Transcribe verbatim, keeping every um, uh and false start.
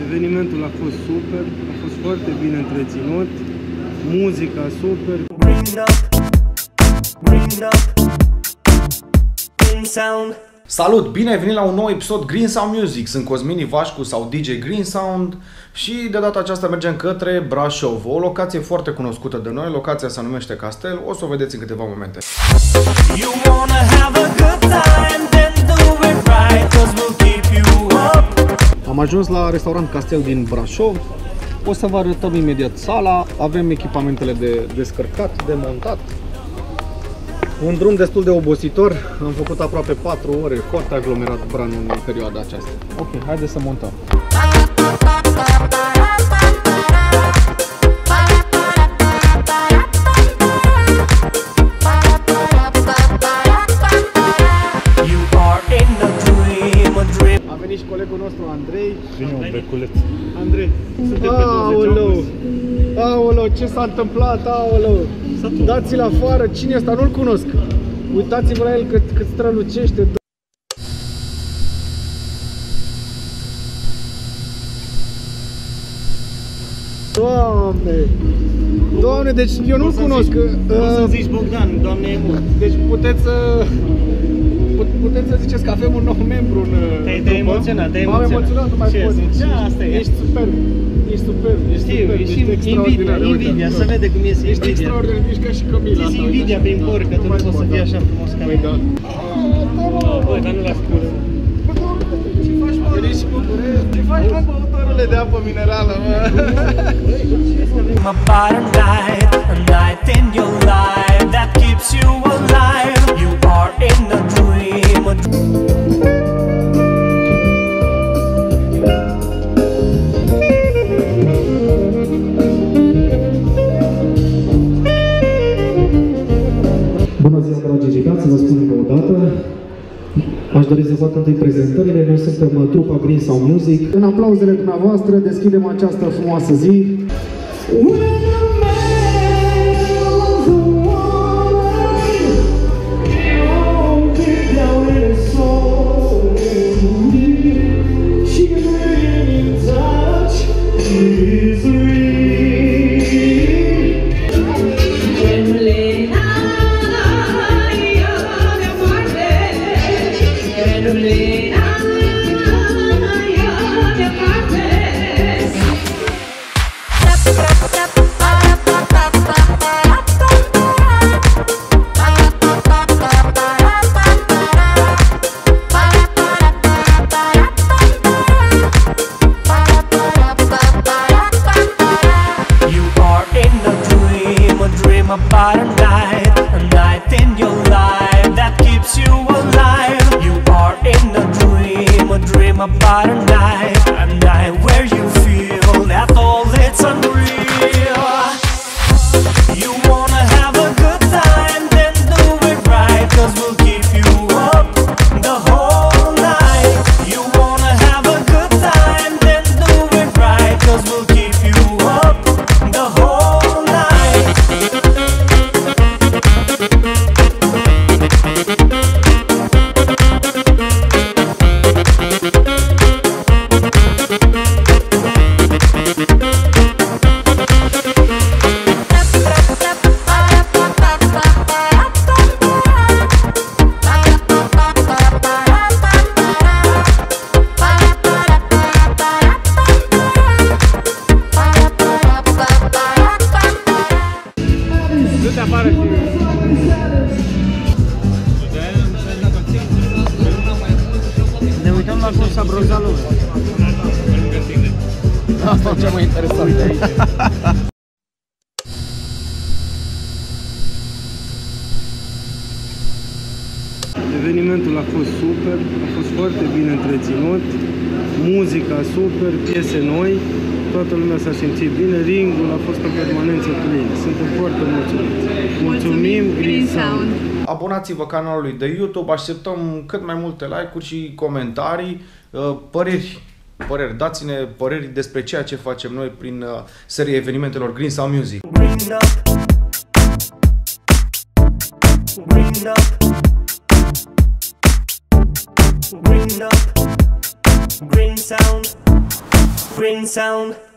Evenimentul a fost super, a fost foarte bine întreținut, muzica super. Salut! Bine ai venit la un nou episod Green Sound Music. Sunt Cosmin Ivașcu sau D J Green Sound și de data aceasta mergem către Brașov, o locație foarte cunoscută de noi. Locația se numește Castel, o să o vedeți în câteva momente. Am ajuns la restaurant Castel din Brașov. O să vă arătăm imediat sala. Avem echipamentele de descărcat, de montat. Un drum destul de obositor. Am făcut aproape patru ore, foarte aglomerat Bran în perioada aceasta. Ok, haideți să montăm. A venit și colegul nostru Andrei. Vine un beculeț. Andrei, suntem pe douăzeci august. Aoleu, ce s-a întâmplat? Aoleu! Dați-l afară! Cine e ăsta? Nu-l cunosc! Uitați-vă la el cât, cât strălucește! Doamne! Doamne, deci eu nu-l cunosc! O să zici Bogdan, Doamne e mult! Deci puteți să... Puteți să ziceți că avem un nou membru în Te-ai te emoționat, te-ai emoționat! M-am emoționat, nu mai pot! Ce? Asta e! Ești superb! Ești superb! Știu, ești invidia, invidia, să vede cum iese Ești invidia. extraordinar, ești ca și Camila. Ți-ți invidia prin por, că tu nu poți să fii așa frumos ca mine. Băi, dar nu l-aș pune. Ce faci, mă? Ce faci, mă, băutorule de apă minerală, mă? Bună ziua, dragi gigați, vă spun încă o dată. Aș dori să fac întâi prezentările. Noi suntem trupa Green Sound Music. În aplauzele dumneavoastră deschidem această frumoasă zi. About a night, a night in your life that keeps you alive. You are in a dream, a dream about a night, a night where you feel that all it's unreal. You wanna have a good time, then do it right, cause we'll keep you up the whole night. You wanna have a good time, then do it right, cause we'll keep you up the whole night. Du-te afară și... Ne uităm la cum s-a bronzat lumea. Asta e cea mai interesantă aici. Evenimentul a fost super, a fost foarte bine întreținut, muzica super, piese noi, toată lumea s-a simțit bine, ringul a fost în permanență plin. Suntem foarte mulțumiți. Mulțumim, Green Sound! Abonați-vă canalului de YouTube, așteptăm cât mai multe like-uri și comentarii, păreri. Păreri, dați-ne păreri despre ceea ce facem noi prin seria evenimentelor Green Sound Music. Green up, green up, green sound. green sound.